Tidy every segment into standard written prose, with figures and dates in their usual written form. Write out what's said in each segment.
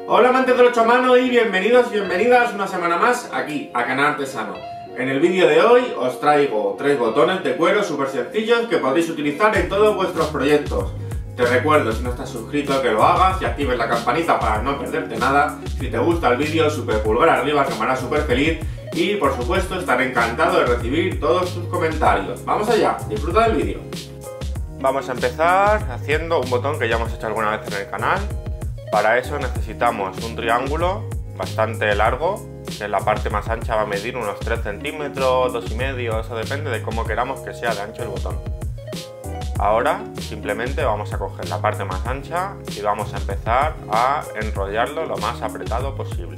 Hola amantes del 8 a mano y bienvenidos y bienvenidas una semana más aquí, a Canal Artesano. En el vídeo de hoy os traigo 3 botones de cuero súper sencillos que podéis utilizar en todos vuestros proyectos. Te recuerdo, si no estás suscrito, que lo hagas y actives la campanita para no perderte nada. Si te gusta el vídeo, super pulgar arriba que me hará súper feliz. Y por supuesto estaré encantado de recibir todos tus comentarios. Vamos allá, disfruta del vídeo. Vamos a empezar haciendo un botón que ya hemos hecho alguna vez en el canal. Para eso necesitamos un triángulo bastante largo, que en la parte más ancha va a medir unos 3 centímetros, 2,5, eso depende de cómo queramos que sea de ancho el botón. Ahora simplemente vamos a coger la parte más ancha y vamos a empezar a enrollarlo lo más apretado posible.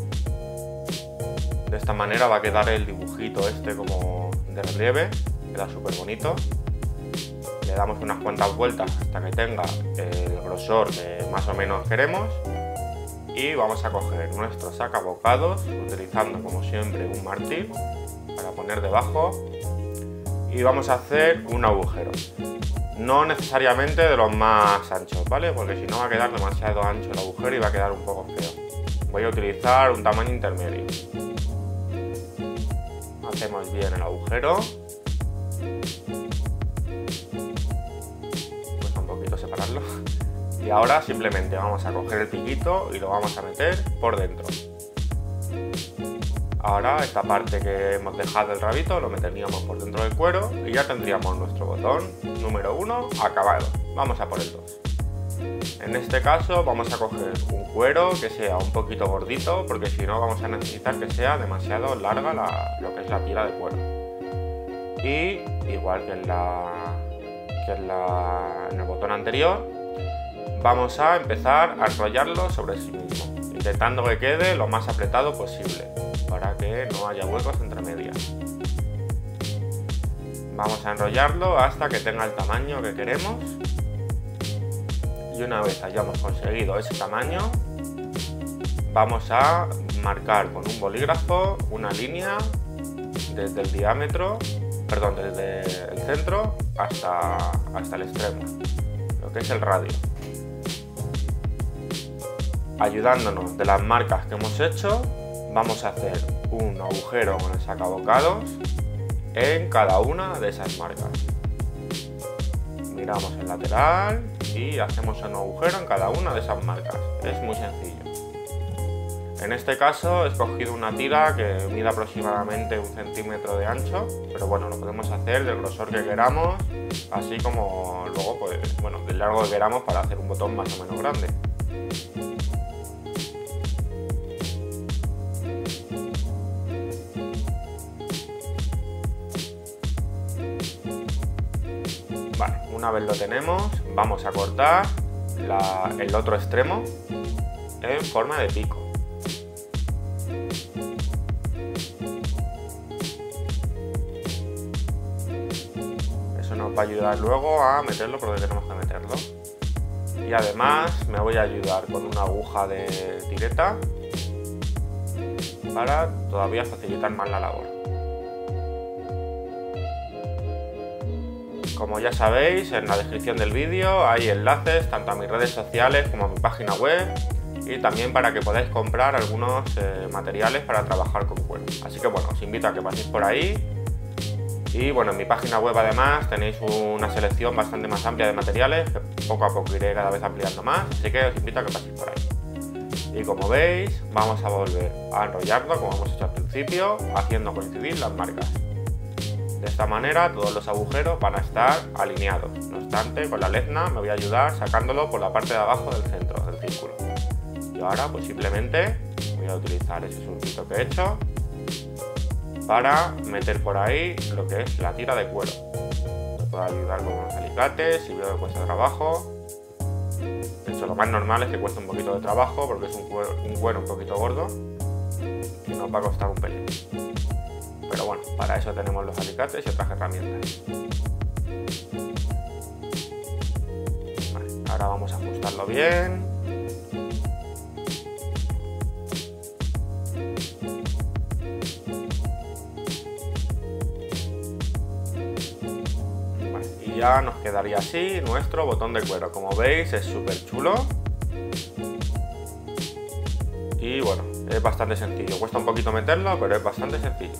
De esta manera va a quedar el dibujito este como de relieve, queda súper bonito. Le damos unas cuantas vueltas hasta que tenga el grosor que más o menos queremos y vamos a coger nuestro sacabocados utilizando como siempre un martillo para poner debajo y vamos a hacer un agujero. No necesariamente de los más anchos, ¿vale? Porque si no va a quedar demasiado ancho el agujero y va a quedar un poco feo. Voy a utilizar un tamaño intermedio. Hacemos bien el agujero. Cuesta un poquito separarlo. Y ahora simplemente vamos a coger el piquito y lo vamos a meter por dentro. Ahora esta parte que hemos dejado el rabito lo meteríamos por dentro del cuero y ya tendríamos nuestro botón número 1 acabado. Vamos a por el 2. En este caso vamos a coger un cuero que sea un poquito gordito porque si no vamos a necesitar que sea demasiado larga lo que es la tira de cuero. Y igual que en el botón anterior, vamos a empezar a enrollarlo sobre sí mismo, intentando que quede lo más apretado posible, para que no haya huecos entre medias. Vamos a enrollarlo hasta que tenga el tamaño que queremos. Y una vez hayamos conseguido ese tamaño, vamos a marcar con un bolígrafo una línea desde el diámetro, perdón, desde el centro hasta el extremo, lo que es el radio. Ayudándonos de las marcas que hemos hecho, vamos a hacer un agujero con el sacabocados en cada una de esas marcas. Miramos el lateral y hacemos un agujero en cada una de esas marcas. Es muy sencillo. En este caso he escogido una tira que mide aproximadamente 1 centímetro de ancho, pero bueno, lo podemos hacer del grosor que queramos, así como luego, pues, bueno, del largo que queramos para hacer un botón más o menos grande. Vale, una vez lo tenemos, vamos a cortar el otro extremo en forma de pico. Eso nos va a ayudar luego a meterlo por donde tenemos que meterlo. Y además me voy a ayudar con una aguja de tireta para todavía facilitar más la labor. Como ya sabéis, en la descripción del vídeo hay enlaces tanto a mis redes sociales como a mi página web y también para que podáis comprar algunos materiales para trabajar con cuero. Así que bueno, os invito a que paséis por ahí y bueno, en mi página web además tenéis una selección bastante más amplia de materiales que poco a poco iré cada vez ampliando más, así que os invito a que paséis por ahí. Y como veis, vamos a volver a enrollarlo como hemos hecho al principio, haciendo coincidir las marcas. De esta manera todos los agujeros van a estar alineados. No obstante, con la lezna me voy a ayudar sacándolo por la parte de abajo del centro del círculo. Y ahora pues simplemente voy a utilizar ese surquito que he hecho para meter por ahí lo que es la tira de cuero. Me puedo ayudar con unos alicates si veo que cuesta trabajo. De hecho, lo más normal es que cueste un poquito de trabajo porque es un cuero un poquito gordo y nos va a costar un pelín. Pero bueno, para eso tenemos los alicates y otras herramientas. Vale, ahora vamos a ajustarlo bien. Vale, y ya nos quedaría así nuestro botón de cuero. Como veis es súper chulo. Y bueno, es bastante sencillo. Cuesta un poquito meterlo, pero es bastante sencillo.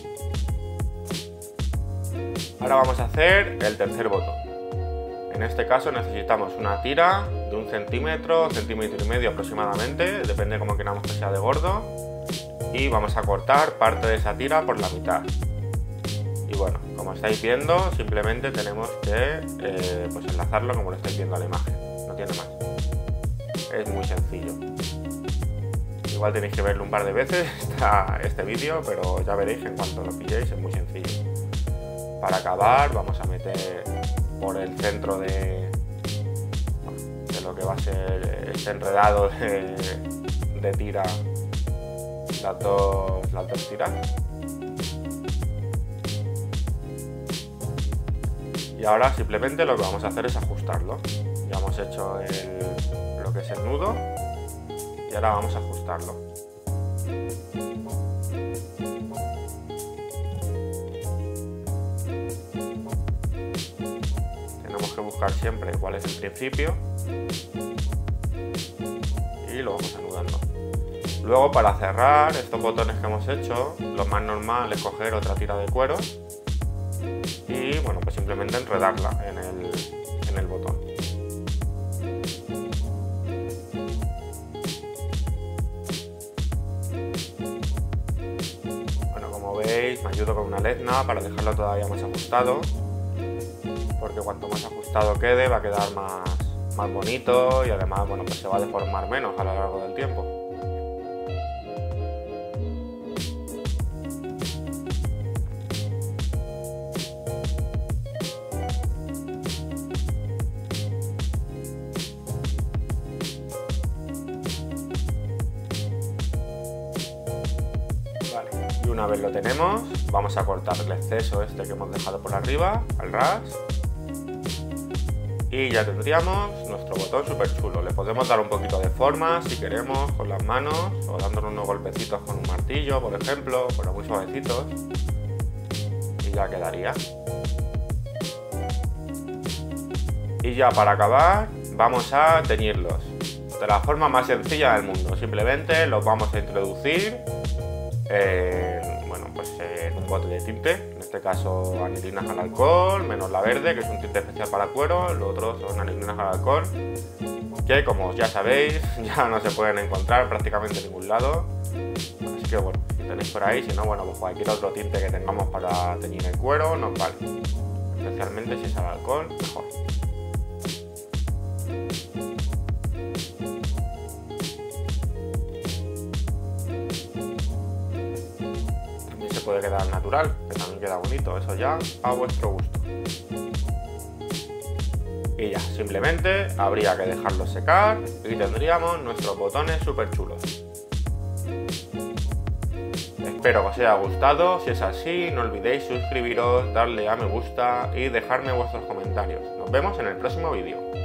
Ahora vamos a hacer el tercer botón. En este caso necesitamos una tira de 1 centímetro, centímetro y medio aproximadamente, depende de cómo queramos que sea de gordo. Y vamos a cortar parte de esa tira por la mitad. Y bueno, como estáis viendo, simplemente tenemos que pues enlazarlo como lo estáis viendo a la imagen. No tiene más. Es muy sencillo. Igual tenéis que verlo un par de veces este vídeo, pero ya veréis que en cuanto lo pilléis es muy sencillo. Para acabar vamos a meter por el centro de lo que va a ser este enredado de tira las dos tiras. Y ahora simplemente lo que vamos a hacer es ajustarlo. Ya hemos hecho lo que es el nudo y ahora vamos a ajustarlo. Tenemos que buscar siempre cuál es el principio y lo vamos anudando. Luego, para cerrar estos botones que hemos hecho, lo más normal es coger otra tira de cuero y bueno, pues simplemente enredarla en el botón. Bueno, como veis, me ayudo con una lezna para dejarlo todavía más ajustado, porque cuanto más ajustado quede va a quedar más bonito y además, bueno, pues se va a deformar menos a lo largo del tiempo. Y una vez lo tenemos, vamos a cortar el exceso este que hemos dejado por arriba, al ras. Y ya tendríamos nuestro botón súper chulo. Le podemos dar un poquito de forma si queremos con las manos o dándole unos golpecitos con un martillo, por ejemplo, pero muy suavecitos. Y ya quedaría. Y ya para acabar vamos a teñirlos de la forma más sencilla del mundo. Simplemente los vamos a introducir en un bote de tinte, en este caso anilinas al alcohol, menos la verde, que es un tinte especial para cuero. Los otros son anilinas al alcohol, que como ya sabéis, ya no se pueden encontrar prácticamente en ningún lado. Así que bueno, si tenéis por ahí, si no, bueno, pues cualquier otro tinte que tengamos para teñir el cuero nos vale. Especialmente si es al alcohol, mejor. Puede quedar natural, que también queda bonito, eso ya a vuestro gusto. Y ya, simplemente habría que dejarlo secar y tendríamos nuestros botones súper chulos. Espero que os haya gustado. Si es así, no olvidéis suscribiros, darle a me gusta y dejarme vuestros comentarios. Nos vemos en el próximo vídeo.